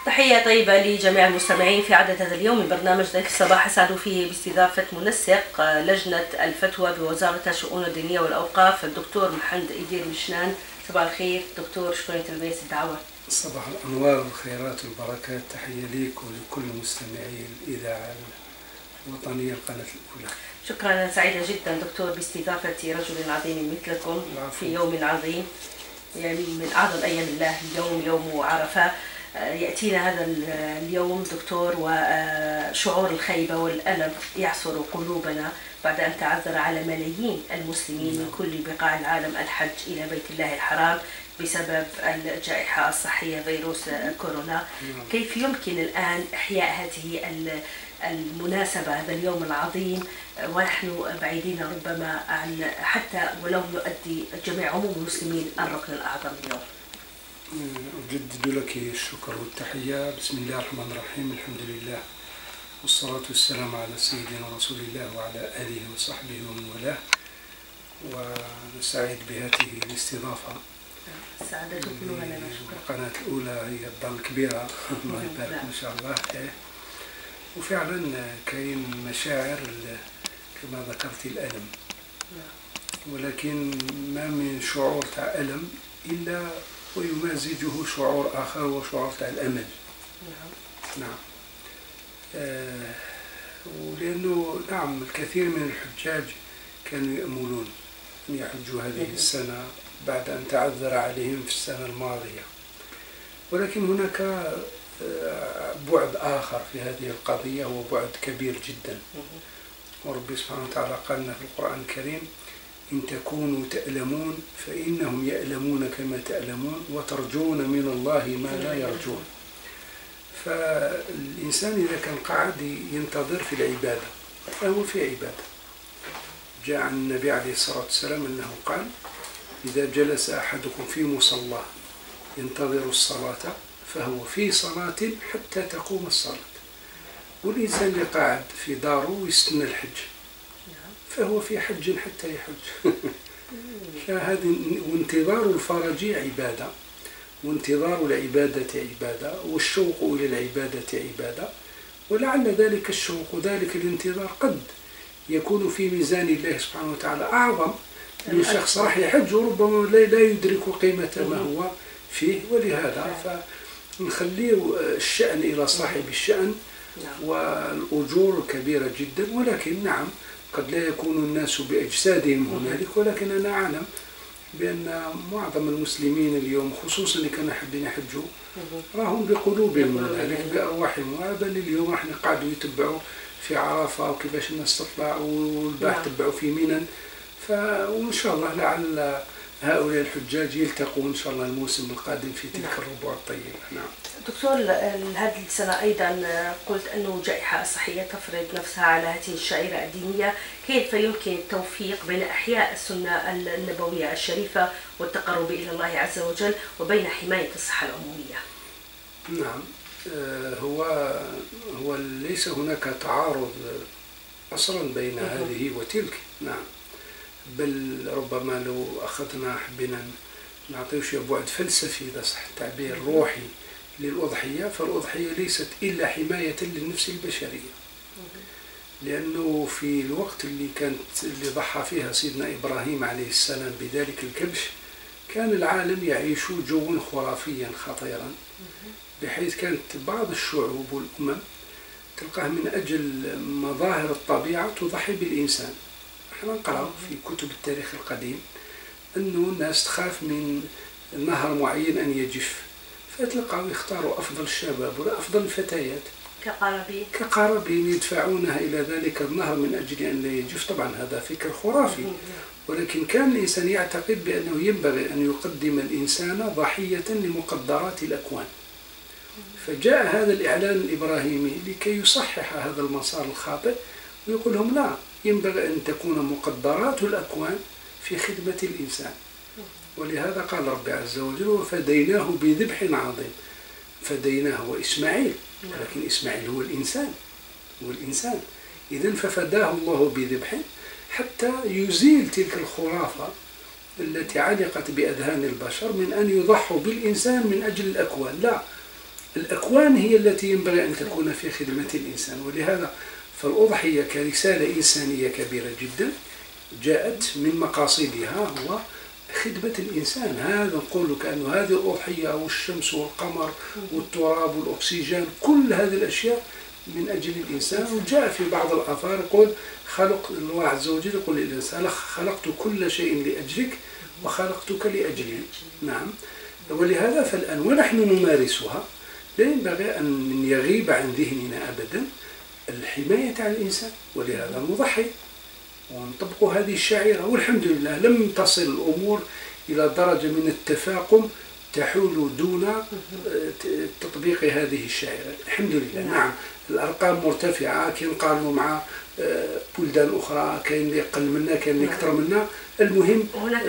تحية طيبة لجميع المستمعين في عدد هذا اليوم من برنامج ضيف الصباح، أسعد فيه باستضافة منسق لجنة الفتوى بوزارة الشؤون الدينية والأوقاف الدكتور محمد إيدير مشنان. صباح الخير دكتور، شكرا تلبية الدعوة. صباح الأنوار والخيرات والبركات، تحية ليك ولكل مستمعي الإذاعة الوطنية القناة الأولى. شكرا، سعيدة جدا دكتور باستضافة رجل عظيم مثلكم في يوم عظيم، يعني من أعظم أيام الله، يوم عرفة. يأتينا هذا اليوم دكتور وشعور الخيبة والألم يعصر قلوبنا بعد أن تعذر على ملايين المسلمين من كل بقاع العالم الحج إلى بيت الله الحرام بسبب الجائحة الصحية فيروس كورونا. كيف يمكن الآن إحياء هذه المناسبة، هذا اليوم العظيم، ونحن بعيدين ربما عن حتى ولو يؤدي جميع عموم المسلمين الركن الأعظم اليوم؟ أجدد لك الشكر والتحية. بسم الله الرحمن الرحيم، الحمد لله والصلاة والسلام على سيدنا رسول الله وعلى آله وصحبه ومن والاه، وسعيد بهذه الاستضافة. سعادتك كلها لنا، شكرا. القناة الأولى هي الدار الكبيرة الله يبارك ما شاء الله. وفعلا كاين مشاعر كما ذكرت الألم، ولكن ما من شعور تاع ألم إلا ويمازجه شعور آخر وشعور تاع الأمل. نعم. ولأنه نعم الكثير من الحجاج كانوا يأملون أن يحجوا هذه السنة بعد أن تعذر عليهم في السنة الماضية، ولكن هناك بعد آخر في هذه القضية، هو بعد كبير جدا. وربي سبحانه وتعالى قال لنا في القرآن الكريم: إن تكونوا تألمون فإنهم يألمون كما تألمون وترجون من الله ما لا يرجون. فالإنسان إذا كان قاعد ينتظر في العبادة فهو في عبادة. جاء عن النبي عليه الصلاة والسلام أنه قال: إذا جلس أحدكم في مصلاه ينتظر الصلاة فهو في صلاة حتى تقوم الصلاة. والإنسان اللي قاعد في داره ويستنى الحج فهو في حج حتى يحج. فهذه وانتظار الفرج عبادة، وانتظار العبادة عبادة، والشوق إلى العبادة عبادة. ولعل ذلك الشوق ذلك الانتظار قد يكون في ميزان الله سبحانه وتعالى أعظم من شخص راح يحج وربما لا يدرك قيمة ما هو فيه. ولهذا فنخليه الشأن إلى صاحب الشأن، والأجور كبيرة جدا. ولكن نعم قد لا يكون الناس بأجسادهم هنالك، ولكن أنا أعلم بأن معظم المسلمين اليوم خصوصا اللي كانوا حابين يحجوا راهم بقلوبهم هنالك بأرواحهم. بل اليوم احنا قاعدوا يتبعوا في عرفة وكيفاش الناس تطلع، والبارح تبعوا في منى. وإن شاء الله لعل هؤلاء الحجاج يلتقوا إن شاء الله الموسم القادم في تلك الربوع الطيبة. نعم. دكتور، هذه السنة أيضا قلت أنه الجائحة الصحية تفرض نفسها على هذه الشعيرة الدينية. كيف يمكن التوفيق بين إحياء السنة النبوية الشريفة والتقرب إلى الله عز وجل وبين حماية الصحة العمومية؟ نعم. هو ليس هناك تعارض أصلا بين هذه وتلك. نعم. بل ربما لو أخذنا حبينا نعطيه شيء بعد فلسفي إذا صح التعبير روحي للأضحية، فالأضحية ليست إلا حماية للنفس البشرية. لأنه في الوقت اللي ضحى فيها سيدنا إبراهيم عليه السلام بذلك الكبش، كان العالم يعيش جوا خرافيا خطيرا، بحيث كانت بعض الشعوب والأمم تلقاه من أجل مظاهر الطبيعة تضحي بالإنسان. احنا نقرأ في كتب التاريخ القديم أنه الناس تخاف من نهر معين أن يجف، فتلقوا يختاروا أفضل الشباب ولا أفضل الفتيات كقرابين يدفعونها إلى ذلك النهر من أجل أن لا يجف. طبعا هذا فكر خرافي، ولكن كان الإنسان يعتقد بأنه ينبغي أن يقدم الإنسان ضحية لمقدرات الأكوان. فجاء هذا الإعلان الإبراهيمي لكي يصحح هذا المسار الخاطئ ويقول لهم لا، ينبغي أن تكون مقدرات الأكوان في خدمة الإنسان. ولهذا قال رب عز وجل: وفديناه بذبح عظيم. فديناه هو إسماعيل، ولكن إسماعيل هو الإنسان. إذن ففداه الله بذبح حتى يزيل تلك الخرافة التي علقت بأذهان البشر من أن يضحوا بالإنسان من أجل الأكوان. لا، الأكوان هي التي ينبغي أن تكون في خدمة الإنسان. ولهذا فالأضحية كرسالة إنسانية كبيرة جدا جاءت من مقاصدها هو خدمة الإنسان. هذا نقول كأنه هذه الأضحية والشمس والقمر والتراب والأكسجين كل هذه الأشياء من أجل الإنسان. وجاء في بعض الآثار يقول خلق الله عز وجل يقول للإنسان خلقت كل شيء لأجلك وخلقتك لأجلي. نعم. ولهذا فالآن ونحن نمارسها لا ينبغي أن يغيب عن ذهننا أبدا الحماية على الإنسان. ولهذا نضحي ونطبق هذه الشعيرة. والحمد لله لم تصل الأمور إلى درجة من التفاقم تحول دون تطبيق هذه الشعيرة الحمد لله. نعم الأرقام مرتفعة كي نقارنوا مع بلدان أخرى كاين اللي أقل منا كاين اللي أكثر منا. المهم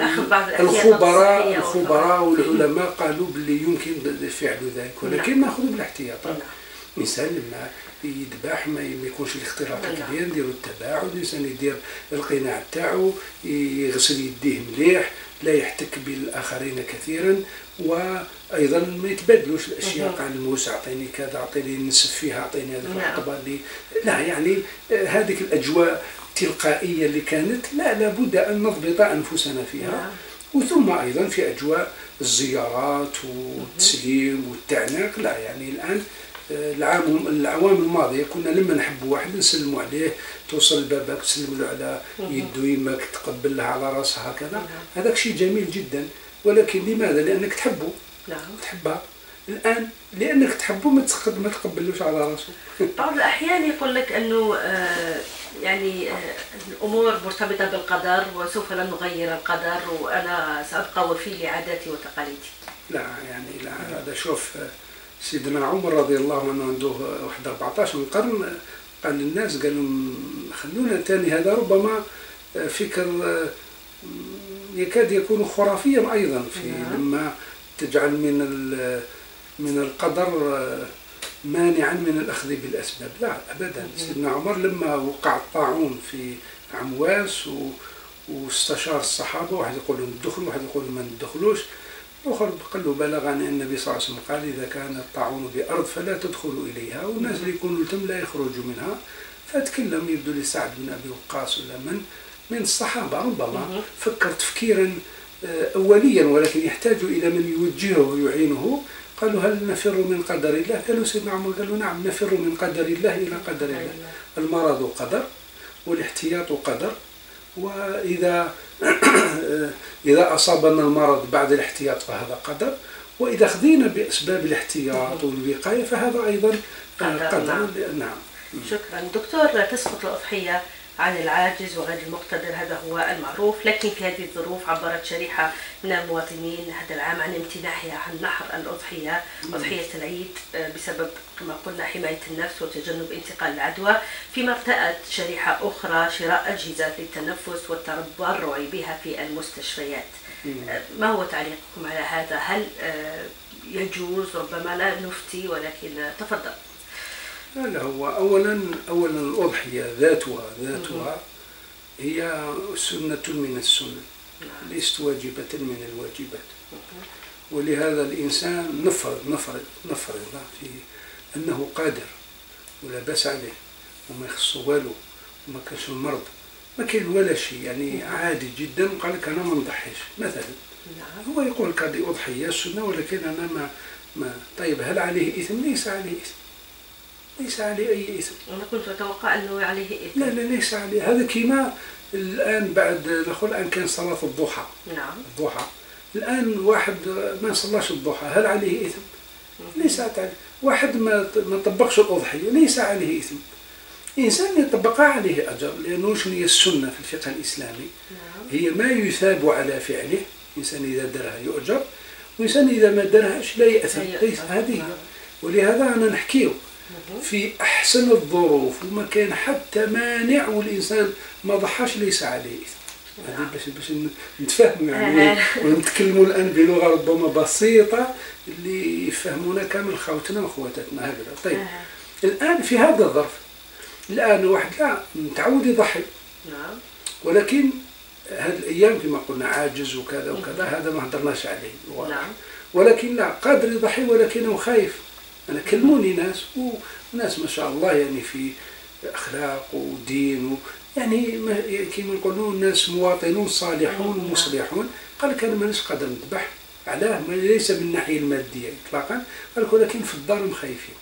الخبراء والعلماء قالوا باللي يمكن فعل ذلك ولكن نأخذ بالاحتياطات. الإنسان لما يذبح ما يكونش الاختلاط كبير نديروا التباعد. الإنسان يدير القناع تاعو يغسل يديه مليح لا يحتك بالآخرين كثيرا. وأيضا ما يتبادلوش الأشياء قال الموس أعطيني كذا أعطيني نسف فيها أعطيني هذا الطبق لي لا يعني هذه الأجواء التلقائية اللي كانت لابد أن نضبط أنفسنا فيها. وثم أيضا في أجواء الزيارات والتسليم والتعناق لا يعني الآن الأعوام الماضية كنا لما نحب واحد نسلموا عليه توصل لبابك تسلم له على يده يمك تقبل لها على راسها هكذا. هذاك شيء جميل جدا. ولكن لماذا؟ لأنك تحبه. تحبها. الآن لأنك تحبه ما تقبلوش على راسه. بعض الأحيان يقول لك أنه يعني الأمور مرتبطة بالقدر وسوف لن نغير القدر وأنا سأبقى وفي لعاداتي وتقاليدي. لا يعني لا هذا شوف سيدنا عمر رضي الله عنه عنده واحد 14 من قرن قال للناس قال لهم خلونا تاني هذا ربما فكر يكاد يكون خرافيا أيضا في لما تجعل من القدر مانعا من الأخذ بالأسباب. لا أبدا. سيدنا عمر لما وقع الطاعون في عمواس واستشار الصحابة واحد يقول لهم ادخلوا واحد يقول ما ندخلوش. الآخر قال له بلغني أن النبي صلى الله عليه وسلم قال إذا كان الطاعون بأرض فلا تدخلوا إليها والناس اللي يكونوا التم لا يخرجوا منها. فتكلم يبدو لسعد بن أبي وقاص ولا من الصحابة ربما فكر تفكيرا أوليا ولكن يحتاج إلى من يوجهه ويعينه. قالوا هل نفر من قدر الله؟ قالوا سيدنا عمر قالوا نعم نفر من قدر الله إلى قدر الله. المرض قدر والاحتياط قدر. وإذا أصابنا المرض بعد الاحتياط فهذا قدر. وإذا خذينا بأسباب الاحتياط والوقاية فهذا أيضا قدر. نعم. شكرا دكتور. تسقط الأضحية عن العاجز وغير المقتدر هذا هو المعروف. لكن في هذه الظروف عبرت شريحة من المواطنين هذا العام عن امتناعها عن نحر الأضحية أضحية العيد بسبب كما قلنا حماية النفس وتجنب انتقال العدوى. فيما ارتأت شريحة أخرى شراء أجهزة للتنفس والتبرع بها في المستشفيات. ما هو تعليقكم على هذا؟ هل يجوز؟ ربما لا نفتي ولكن تفضل. لا هو أولا الأضحية ذاتها هي سنة من السنن ليست واجبة من الواجبات. ولهذا الإنسان نفرض في أنه قادر ولا بأس عليه وما يخصه والو وما كانش المرض ما كان ولا شيء يعني عادي جدا وقال لك أنا ما نضحيش مثلا. هو يقول لك هذه أضحية سنة ولكن أنا ما طيب هل عليه إثم؟ ليس عليه إثم. ليس عليه أي إثم. أنا كنت أتوقع أنه عليه إثم. لا ليس عليه. هذا كيما الآن بعد الآن كان صلاة الضحى. نعم. الضحى. الآن واحد ما صلاش الضحى هل عليه إثم؟ ليس عليه. واحد ما طبقش الأضحية ليس عليه إثم. إنسان يطبقها عليه أجر لأنه شنو هي السنة في الفقه الإسلامي. هي ما يثاب على فعله. إنسان إذا درها يؤجر وإنسان إذا ما درهاش لا يأثم. ليس هذه. ولهذا أنا نحكيه في أحسن الظروف وما كان حتى مانع والإنسان ما ضحاش ليس عليه إثم. هذه باش نتفاهموا يعني ونتكلموا الآن بلغة ربما بسيطة اللي يفهمونا كامل خوتنا وخواتاتنا هكذا. طيب الآن في هذا الظرف الآن واحد لا متعود يضحي ولكن هذه الأيام كما قلنا عاجز وكذا هذا ما هدرناش عليه. ولكن لا قادر يضحي ولكنه خايف أنا كلموني ناس وناس ما شاء الله يعني في أخلاق ودين يعني كما نقولون ناس مواطنون صالحون مصلحون. قال لك أنا مانيش قادر نذبح، علاه؟ ليس من الناحية المادية إطلاقا، قال لك ولكن في الدار مخايفين.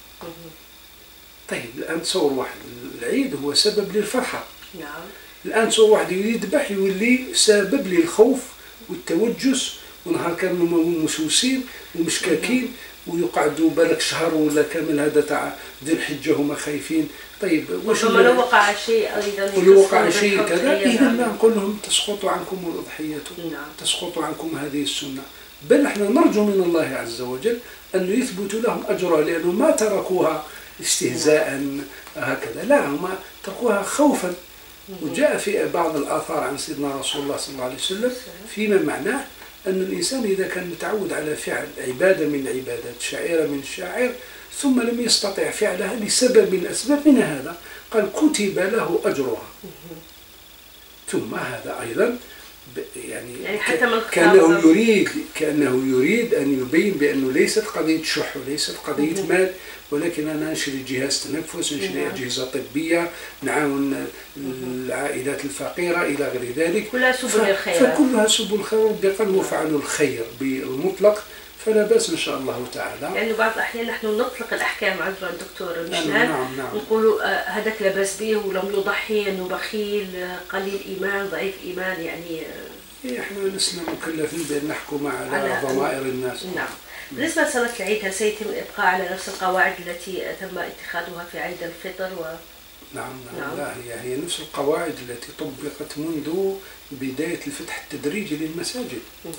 طيب الآن تصور واحد العيد هو سبب للفرحة، نعم. الآن تصور واحد يذبح يولي سبب للخوف والتوجس، ونهار كامل مسوسين ومشكاكين ويقعدوا بالك شهر ولا كامل هذا تاع ذي الحجة هما خايفين. طيب واش لو وقع شيء أيضا ولو وقع شيء كذا إذا لا نقول لهم تسقط عنكم الأضحية، نعم. تسقط عنكم هذه السنة، بل احنا نرجو من الله عز وجل أن يثبت لهم أجرها، لأنه ما تركوها استهزاء هكذا، لا هم تركوها خوفا. وجاء في بعض الآثار عن سيدنا رسول الله صلى الله عليه وسلم فيما معناه أن الإنسان إذا كان متعود على فعل عبادة من العبادات، شعيرة من الشعائر، ثم لم يستطع فعلها لسبب من الأسباب، من هذا قال كتب له أجرها. ثم هذا أيضا يعني حتى كأنه يريد أن يبين بأنه ليست قضية شح وليست قضية مال، ولكن أنا نشري جهاز تنفس، نشري أجهزة طبية، نعاون العائلات الفقيرة إلى غير ذلك، كلها سبل الخير، فكلها سبل الخير بقلب وفعل الخير بالمطلق، فلا بأس إن شاء الله تعالى. يعني بعض الأحيان نحن نطلق الأحكام، عذرا دكتور مشنان، نعم. نقول هذاك لبس به ولم يضحي، أنه بخيل، قليل إيمان، ضعيف إيمان، يعني احنا لسنا مكلفين بأن نحكم على ضمائر الناس. نعم. بالنسبة لصلاة العيد، هل سيتم الإبقاء على نفس القواعد التي تم اتخاذها في عيد الفطر نعم. لا، هي نفس القواعد التي طبقت منذ بداية الفتح التدريجي للمساجد،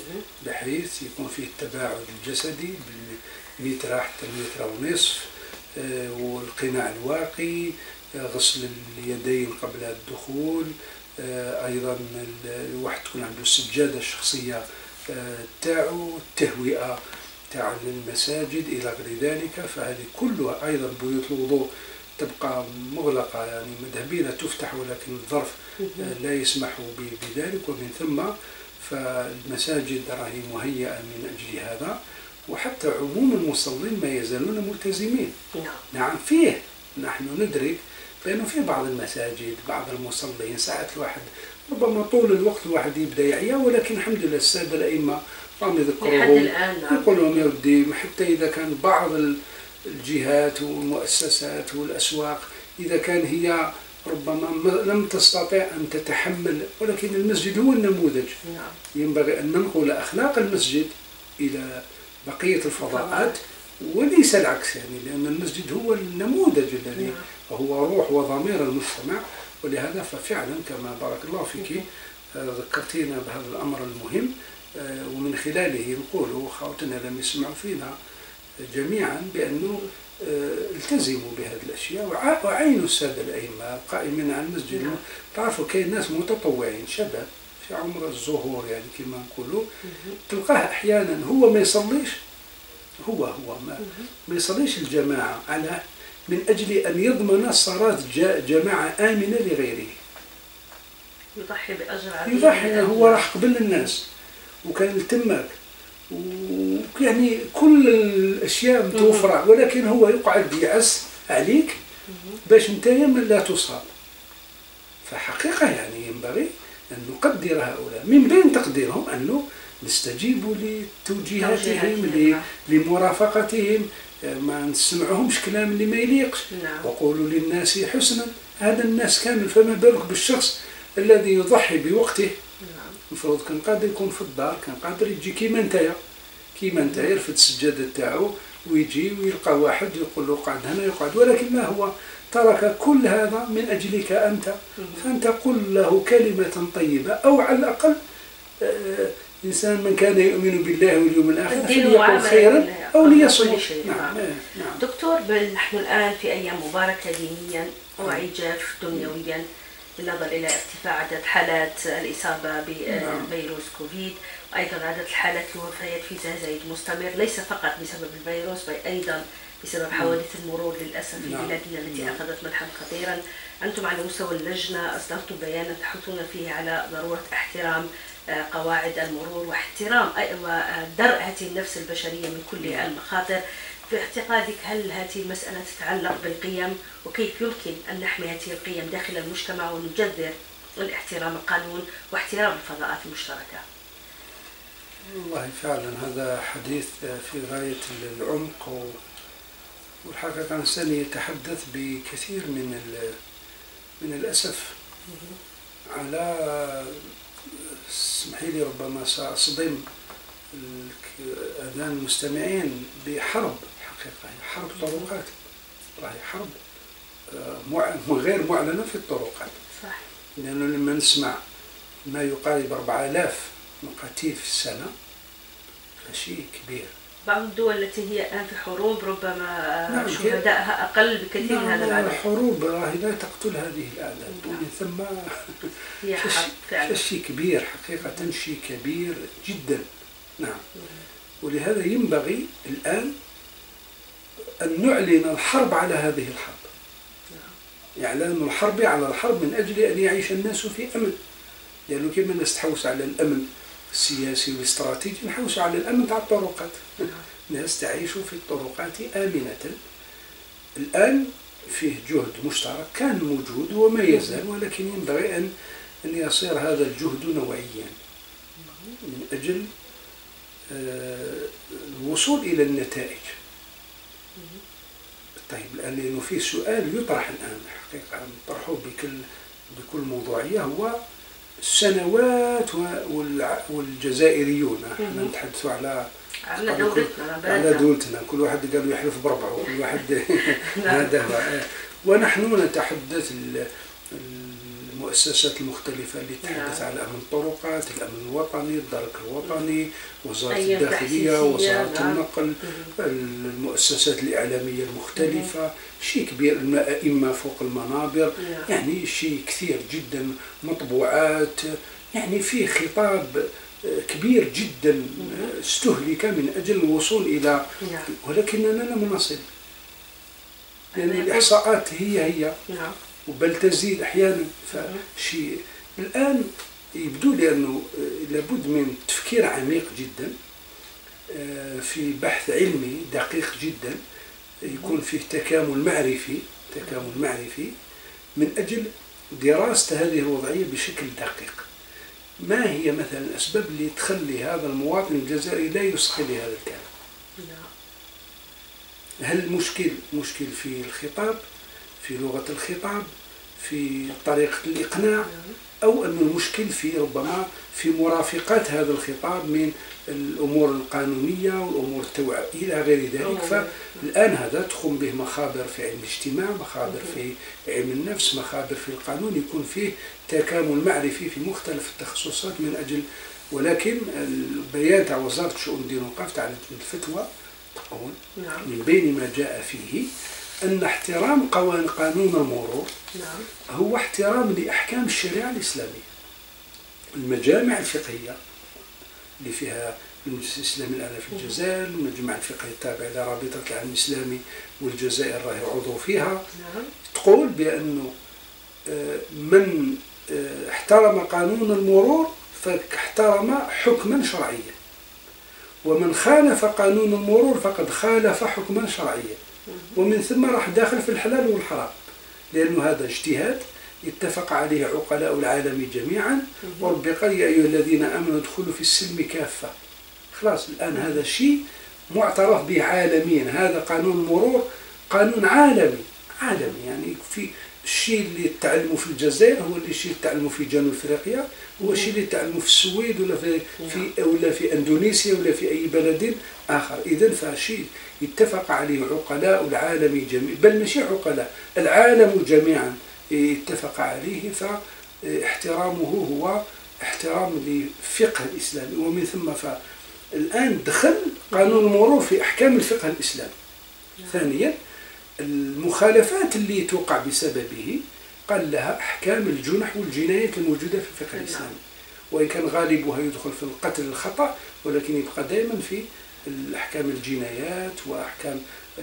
بحيث يكون فيه التباعد الجسدي بالمتر حتى المتر ونصف، والقناع الواقي، غسل اليدين قبل الدخول، أيضا الواحد تكون عنده السجادة الشخصية تاعو، التهوئة تاع المساجد إلى غير ذلك. فهذه كلها أيضا بيوت الوضوء تبقى مغلقة، يعني مذهبية لا تفتح، ولكن الظرف لا يسمح بذلك، ومن ثم فالمساجد راهي مهيئة من أجل هذا، وحتى عموم المصلين ما يزالون ملتزمين. نعم فيه، نحن ندرك بأنه في بعض المساجد بعض المصلين ساعات الواحد ربما طول الوقت الواحد يبدأ يعيا، ولكن الحمد لله السادة الأئمة راهم يذكروهم، يقول لهم يا ودي، حتى إذا كان بعض الجهات والمؤسسات والأسواق إذا كان هي ربما لم تستطع أن تتحمل، ولكن المسجد هو النموذج. ينبغي أن ننقل أخلاق المسجد إلى بقية الفضاءات وليس العكس، يعني لأن المسجد هو النموذج الذي هو روح وضمير المجتمع. ولهذا ففعلا كما بارك الله فيك ذكرتينا بهذا الأمر المهم، ومن خلاله نقول خوتنا لم يسمعوا فينا جميعا بأنه التزموا بهذه الأشياء وعينوا السادة الأئمة القائمين على المسجد. تعرفوا كاين ناس متطوعين شباب في عمر الزهور، يعني كما نقولوا، تلقاه أحيانا هو ما يصليش، هو ما يصليش الجماعة على من أجل أن يضمن صلاة جماعة آمنة لغيره، يضحي بأجر عظيم، يضحي، هو راح قبل الناس وكان التماك ويعني كل الأشياء متوفرة، ولكن هو يقعد يعس عليك باش انت لا تصاب. فحقيقة يعني ينبغي أن نقدر هؤلاء، من بين تقديرهم أنه نستجيب لتوجيهاتهم لمرافقتهم، ما نسمعهمش كلام اللي ما يليقش. وقولوا للناس حسنا، هذا الناس كامل، فما بالك بالشخص الذي يضحي بوقته. المفروض كان قادر يكون في الدار، كان قادر يجي كيما انت يرفد السجادة تاعو ويجي ويلقى واحد يقول له قعد هنا يقعد، ولكن لا، هو ترك كل هذا من أجلك أنت، فأنت قل له كلمة طيبة، أو على الأقل إنسان من كان يؤمن بالله واليوم الآخر فليقل خيرا أو ليصمت. نعم. دكتور، نحن الآن في أيام مباركة دينيا وعجاف دنيويا، بالنظر إلى ارتفاع عدد حالات الإصابة بفيروس كوفيد، وأيضا عدد الحالات الوفيات في تزايد مستمر، ليس فقط بسبب الفيروس بل أيضا بسبب حوادث المرور للأسف في بلادنا التي أخذت منحا خطيرا. أنتم على مستوى اللجنة أصدرتم بيانا تحثون فيه على ضرورة احترام قواعد المرور واحترام ودرء هذه النفس البشرية من كل المخاطر. في اعتقادك هل هذه المسألة تتعلق بالقيم، وكيف يمكن أن نحمي هذه القيم داخل المجتمع ونجذر الاحترام القانون واحترام الفضاءات المشتركة؟ والله فعلا هذا حديث في غاية العمق، والحقيقة الإنسان يتحدث بكثير من الأسف على، اسمحي لي ربما سأصدم أذهان المستمعين، بحرب حقيقة، حرب طرقات، راهي حرب غير معلنة في الطرقات. صح. لأنه لما نسمع ما يقارب 4000 قتيل في السنة فشيء كبير. بعض الدول التي هي الآن في حروب ربما نعم شهدائها أقل بكثير من هذا العدد. الحروب راهي لا تقتل هذه الأعداد، ومن ثم هي حرب فعلا. شيء كبير حقيقة، شيء كبير جدا. نعم. ولهذا ينبغي الآن أن نعلن الحرب على هذه الحرب. إعلان الحرب على الحرب من أجل أن يعيش الناس في أمن، لأنه كما نستحوس على الأمن السياسي والاستراتيجي نحوس على الأمن تاع الطرقات. الناس تعيش في الطرقات آمنة. الآن فيه جهد مشترك كان موجود وما يزال، ولكن ينبغي أن يصير هذا الجهد نوعيا من أجل الوصول إلى النتائج. طيب الآن لأنه في سؤال يطرح الآن حقيقة نطرحه بكل موضوعية، هو السنوات والجزائريون. احنا نتحدث على دولتنا، كل واحد قال يحلف بربعه، كل واحد هذا هو. ونحن نتحدث المؤسسات المختلفة اللي تتحدث على أمن الطرقات، الأمن الوطني، الدرك الوطني، وزارة الداخلية، وزارة النقل، المؤسسات الإعلامية المختلفة، شيء كبير، الأئمة فوق المنابر، يعني شيء كثير جدا، مطبوعات، يعني في خطاب كبير جدا استهلك من أجل الوصول إلى، ولكننا لم نصل، لأن الإحصاءات هي بل تزيد أحيانا. فشيء الآن يبدو لي أنه لابد من تفكير عميق جدا في بحث علمي دقيق جدا، يكون فيه تكامل معرفي من أجل دراسة هذه الوضعية بشكل دقيق. ما هي مثلا الأسباب اللي تخلي هذا المواطن الجزائري لا يصغي لهذا الكلام؟ هل المشكل في الخطاب، في لغة الخطاب، في طريقة الإقناع، أو أن المشكل في ربما في مرافقات هذا الخطاب من الأمور القانونية والأمور التوعية إلى غير ذلك؟ فالآن هذا تقوم به مخابر في علم الاجتماع، مخابر في علم النفس، مخابر في القانون، يكون فيه تكامل معرفي في مختلف التخصصات من أجل. ولكن البيان تاع وزارة شؤون الدين والأوقاف تاع الفتوى تقول من بين ما جاء فيه أن احترام قانون المرور هو احترام لأحكام الشريعة الإسلامية. المجامع الفقهية اللي فيها المجلس الإسلامي الآن في الجزائر، المجمع الفقهي التابع لرابطة العالم الإسلامي والجزائر راهي عضو فيها، تقول بأنه من احترم قانون المرور فاحترم حكما شرعيا، ومن خالف قانون المرور فقد خالف حكما شرعيا، ومن ثم راح داخل في الحلال والحرام، لأنه هذا اجتهاد اتفق عليه عقلاء العالم جميعا، ورب قال يا أيها الذين آمنوا ادخلوا في السلم كافة. خلاص الآن هذا شيء معترف به عالميا، هذا قانون المرور قانون عالمي يعني في الشيء اللي تعلمه في الجزائر هو الشيء اللي تعلمه في جنوب افريقيا، هو الشيء اللي تعلمه في السويد ولا في اندونيسيا ولا في اي بلد اخر. اذا فشيء اتفق عليه عقلاء العالم جميعا، بل ماشي عقلاء، العالم جميعا اتفق عليه، فاحترامه هو احترام للفقه الاسلامي. ومن ثم فالان دخل قانون المرور في احكام الفقه الاسلامي. ثانيا المخالفات اللي توقع بسببه قال لها أحكام الجنح والجنايات الموجودة في الفقه الإسلامي، وإن كان غالبها يدخل في القتل الخطأ، ولكن يبقى دائما في الأحكام الجنايات وأحكام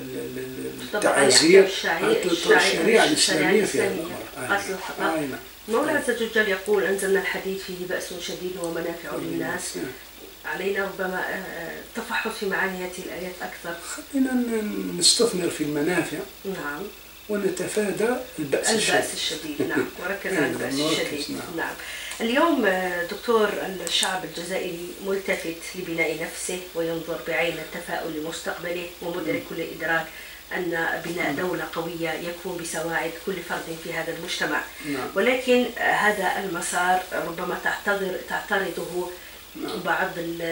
التعازير، الشريعة الإسلامية في هذا الأمر. قتل الخطأ. مولانا الزجاج يقول أنزلنا الحديد فيه بأس شديد ومنافع للناس. علينا ربما التفحص في معاني هذه الآيات أكثر. خلينا نستثمر في المنافع. نعم. ونتفادى البأس الشديد. نعم. وركز على البأس الشديد. نعم. اليوم دكتور، الشعب الجزائري ملتفت لبناء نفسه وينظر بعين التفاؤل لمستقبله، ومدرك كل الإدراك أن بناء دولة قوية يكون بسواعد كل فرد في هذا المجتمع. ولكن هذا المسار ربما تعترضه بعض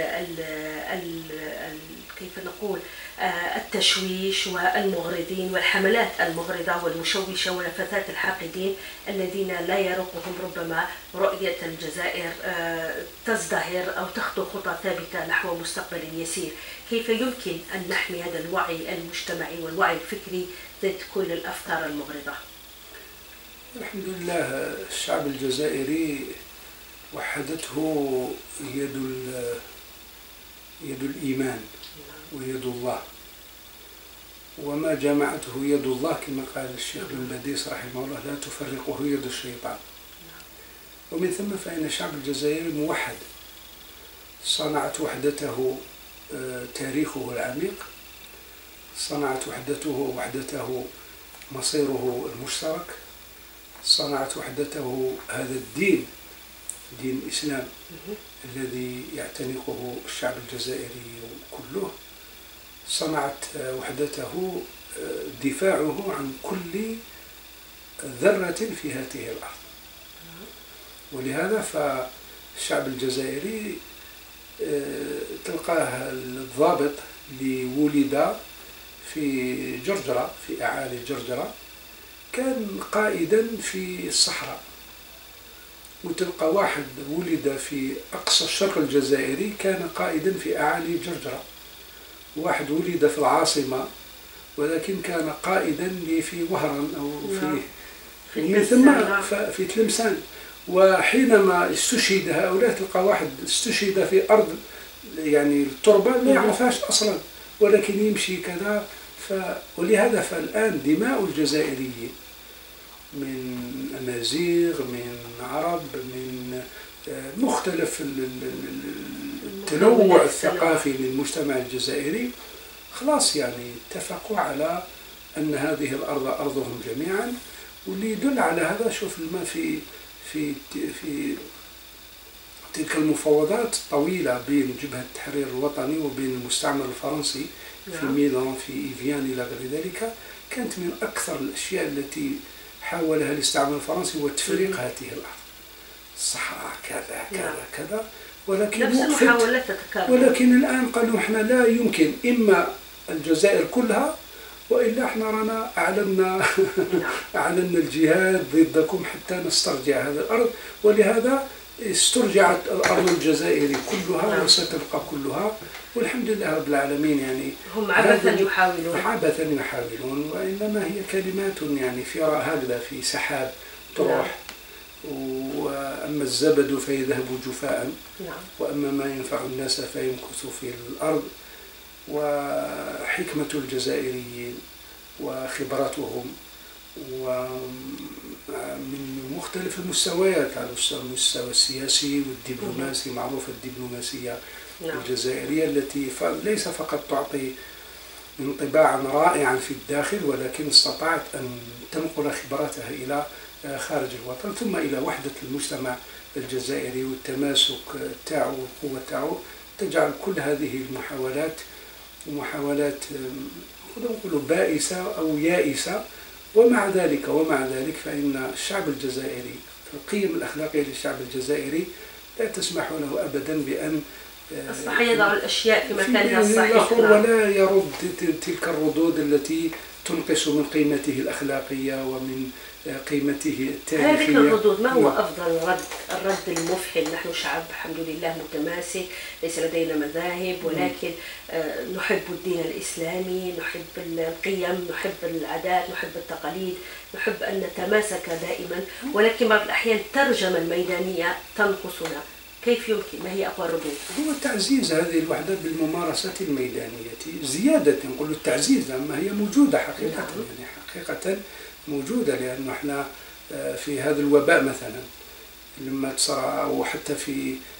كيف نقول التشويش والمغرضين والحملات المغرضة والمشوشة ولفتات الحاقدين الذين لا يروقهم ربما رؤية الجزائر تزدهر أو تخطو خطى ثابتة نحو مستقبل يسير. كيف يمكن أن نحمي هذا الوعي المجتمعي والوعي الفكري ضد كل الأفكار المغرضة؟ الحمد لله الشعب الجزائري وحدته يد الإيمان ويد الله، وما جمعته يد الله كما قال الشيخ بن بديس رحمه الله لا تفرقه يد الشيطان. ومن ثم فإن الشعب الجزائري موحد، صنعت وحدته تاريخه العميق، صنعت وحدته مصيره المشترك، صنعت وحدته هذا الدين، دين الإسلام الذي يعتنقه الشعب الجزائري كله، صنعت وحدته دفاعه عن كل ذرة في هذه الأرض. ولهذا فالشعب الجزائري تلقاه الضابط اللي ولد في جرجرة في أعالي جرجرة كان قائدا في الصحراء، وتلقى واحد ولد في أقصى الشرق الجزائري كان قائدا في أعالي جرجرة، واحد ولد في العاصمة ولكن كان قائدا في وهران أو ومن ثم في تلمسان. وحينما استشهد هؤلاء تلقى واحد استشهد في أرض يعني التربة لا يعرفهاش أصلا ولكن يمشي كذا. ولهذا فالآن دماء الجزائريين من أمازيغ من عرب من مختلف التنوع الثقافي للمجتمع الجزائري خلاص يعني اتفقوا على أن هذه الأرض أرضهم جميعا. واللي يدل على هذا شوف ما في تلك المفاوضات الطويلة بين جبهة التحرير الوطني وبين المستعمر الفرنسي في ميلان في إيفيان إلى غير ذلك، كانت من أكثر الأشياء التي حاولها الاستعمار الفرنسي هو تفريق هذه الأرض، الصحراء كذا كذا كذا، ولكن نفس المحاولات تتكرر. ولكن الآن قالوا احنا لا يمكن إما الجزائر كلها وإلا احنا رانا أعلنا الجهاد ضدكم حتى نسترجع هذه الأرض. ولهذا استرجعت الأرض الجزائري كلها وستبقى كلها والحمد لله رب العالمين. يعني هم عبثا يحاولون وإنما هي كلمات يعني في هكذا في سحاب تروح. وأما الزبد فيذهب جفاء وأما ما ينفع الناس فيمكث في الأرض. وحكمة الجزائريين وخبرتهم ومن مختلف المستويات على المستوى السياسي والدبلوماسي، معروف الدبلوماسية الجزائرية التي ليس فقط تعطي انطباعا رائعا في الداخل ولكن استطاعت أن تنقل خبرتها إلى خارج الوطن ثم إلى وحدة المجتمع الجزائري والتماسك تاعو والقوة تاعو، تجعل كل هذه المحاولات نقول بائسة أو يائسة. ومع ذلك فإن الشعب الجزائري القيم الأخلاقية للشعب الجزائري لا تسمح له أبدا بأن أصبح يضع الأشياء في مكانها الصحيح ولا يرد تلك الردود التي تنقص من قيمته الأخلاقية ومن قيمته التاريخية. هذه الردود ما هو أفضل الرد المفحم؟ نحن شعب الحمد لله متماسك، ليس لدينا مذاهب ولكن نحب الدين الإسلامي، نحب القيم، نحب العادات، نحب التقاليد، نحب أن نتماسك دائما، ولكن بعض الأحيان الترجمة الميدانية تنقصنا. كيف يمكن؟ ما هي أقوى الردود؟ هو تعزيز هذه الوحدة بالممارسات الميدانية زيادة، نقول التعزيز أما هي موجودة حقيقة يعني حقيقة موجودة. لأنه احنا في هذا الوباء مثلا لما تصرى أو حتى في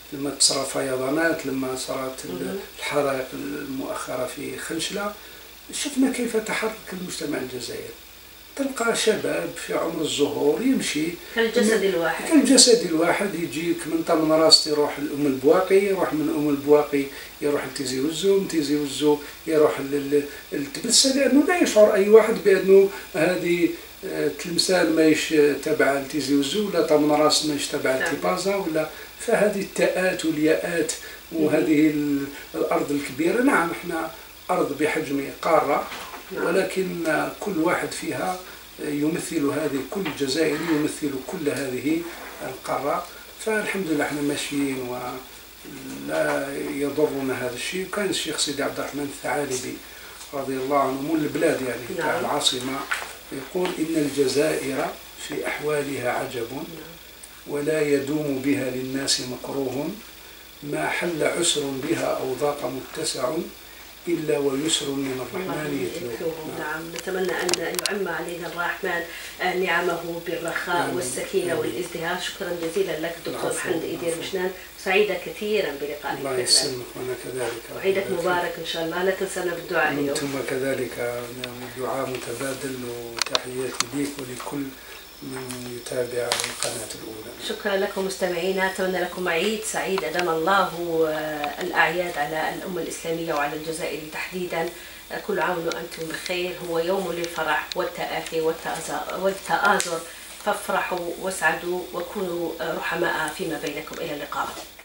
لما تصرى فيضانات، لما صارت الحرائق المؤخرة في خنشلة، شفنا كيف تحرك المجتمع الجزائري. تلقى شباب في عمر الزهور يمشي كالجسد الواحد، كالجسد الواحد، يجيك من طمنراس يروح لأم البواقي، يروح من أم البواقي يروح لتيزي وزو، من تيزي وزو يروح للتبسة، لأنه لا يشعر أي واحد بأنه هذه تلمسان ماهيش تبع لتيزي وزو، ولا طمنراس ماهيش تبع لتيبازا، ولا فهذه التاءات والياءات وهذه الأرض الكبيرة. نعم احنا أرض بحجم قارة، ولكن كل واحد فيها يمثل هذه، كل جزائري يمثل كل هذه القارة. فالحمد لله احنا ماشيين ولا يضرنا هذا الشيء. كان الشيخ سيدي عبد الرحمن الثعالبي رضي الله عنه من البلاد يعني تاع العاصمة يقول إن الجزائر في أحوالها عجب ولا يدوم بها للناس مكروه، ما حل عسر بها أو ضاق متسع إلا ويسر من الرحمن يتلوه. نعم، نتمنى أن يعم علينا الرحمن نعمه بالرخاء والسكينة والازدهار. شكرا جزيلا لك دكتور محمد إيدير مشنان، سعيدة كثيرا بلقائك. الله يسلمك، وأنا كذلك. وعيدك مبارك إن شاء الله، لا تنسنا بالدعاء اليوم. ثم كذلك دعاء متبادل، وتحياتي ليك ولكل من يتابع القناة الأولى. شكرا لكم مستمعينا، أتمنى لكم عيد سعيد أدام الله الأعياد على الأمة الإسلامية وعلى الجزائر تحديدا. كل عام وأنتم بخير، هو يوم للفرح والتآخي والتآزر، فافرحوا واسعدوا وكونوا رحماء فيما بينكم. إلى اللقاء.